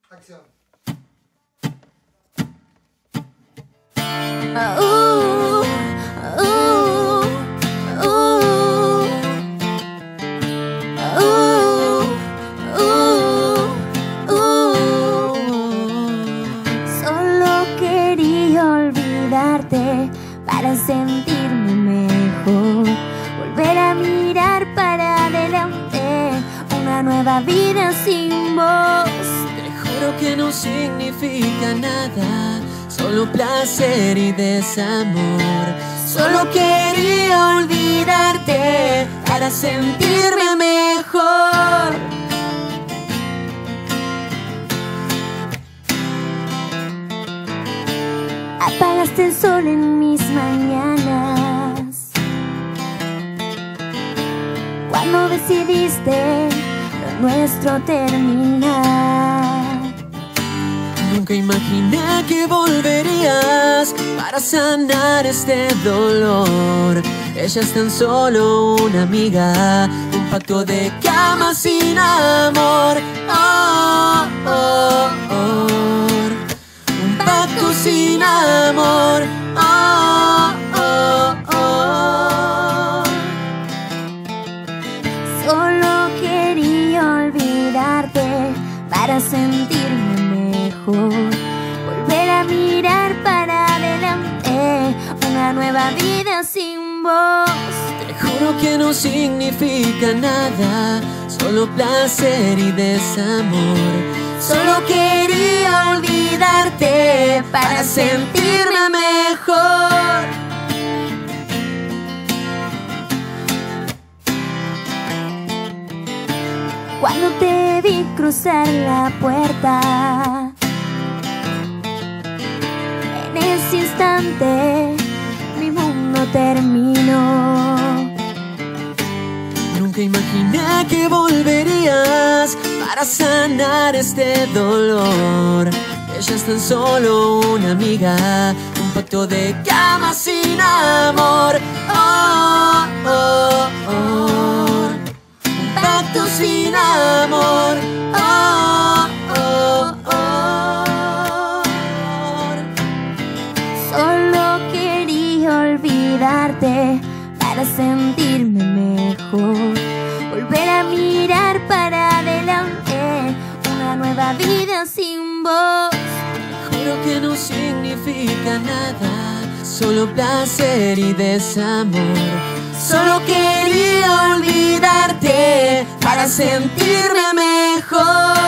Acción. Solo quería olvidarte para sentirme mejor, volver a mirar para adelante, una nueva vida sin vos. Te juro que no significa nada, solo placer y desamor. Solo quería olvidarte para sentirme mejor. Apagaste el sol en mis mañanas cuando decidiste lo nuestro terminar. Nunca imaginé que volverías para sanar este dolor. Ella es tan solo una amiga, un pacto de cama sin amor. Oh, oh, oh. Un pacto sin amor. Oh, oh, oh. Solo quería olvidarte para sentirme mejor, volver a mirar para adelante, una nueva vida sin vos. Te juro que no significa nada, solo placer y desamor. Solo quería olvidarte para sentirme mejor. Cuando te vi cruzar la puerta, en ese instante mi mundo terminó. Nunca imaginé que volverías para sanar este dolor. Ella es tan solo una amiga, un pacto de cama sin amor. Oh, oh, oh. Un pacto sin amor. Oh, oh, oh. Solo quería olvidarte para sentirme mejor, volver a mirar para adelante, una nueva vida sin vos. Juro que no significa nada, solo placer y desamor. Solo quería olvidarte para sentirme mejor.